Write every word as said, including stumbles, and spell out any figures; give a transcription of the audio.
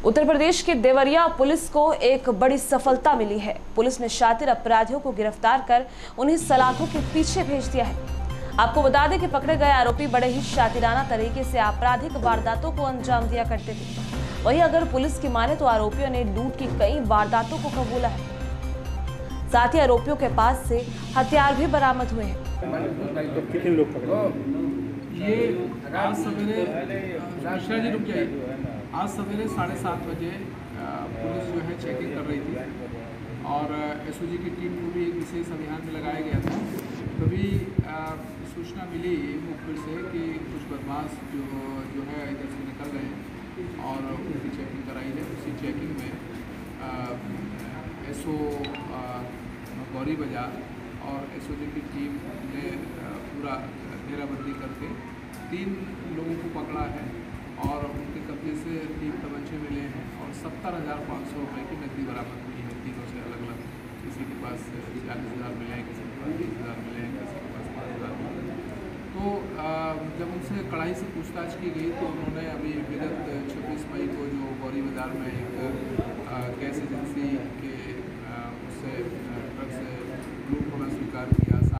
उत्तर प्रदेश के देवरिया पुलिस को एक बड़ी सफलता मिली है। पुलिस ने शातिर अपराधियों को गिरफ्तार कर उन्हें सलाखों के पीछे भेज दिया है। आपको बता दें कि पकड़े गए आरोपी बड़े ही शातिराना तरीके से आपराधिक वारदातों को अंजाम दिया करते थे। वहीं अगर पुलिस की माने तो आरोपियों ने लूट की कई वारदातों को कबूला है। साथ ही आरोपियों के पास से हथियार भी बरामद हुए हैं। ये आज सवेरे मिश्रा जी रुक जाइए आज सवेरे साढ़े सात बजे पुलिस जो है चेकिंग कर रही थी और एसओजी की टीम को भी एक विशेष अभियान में लगाया गया था। तभी सूचना मिली मुखबिर से कि कुछ बदमाश जो जो है इधर से निकल रहे हैं और उनकी चेकिंग कराई है। उसी चेकिंग में एसओ गौरी बाजार और एसओजी की टीम ने पूरा घेराबंदी करके तीन लोगों को पकड़ा है और उनके कब्जे से तीन तमंचे मिले हैं और सत्तर हज़ार पाँच सौ रुपये की नकदी बरामद हुई है तीनों से अलग अलग। किसी के पास चालीस हज़ार मिले हैं, किसी के पास बीस हज़ार मिले हैं, किसी के पास पाँच हज़ार मिले हैं। तो जब उनसे कड़ाई से पूछताछ की गई तो उन्होंने अभी विगत छब्बीस मई को जो गौरी बाजार में एक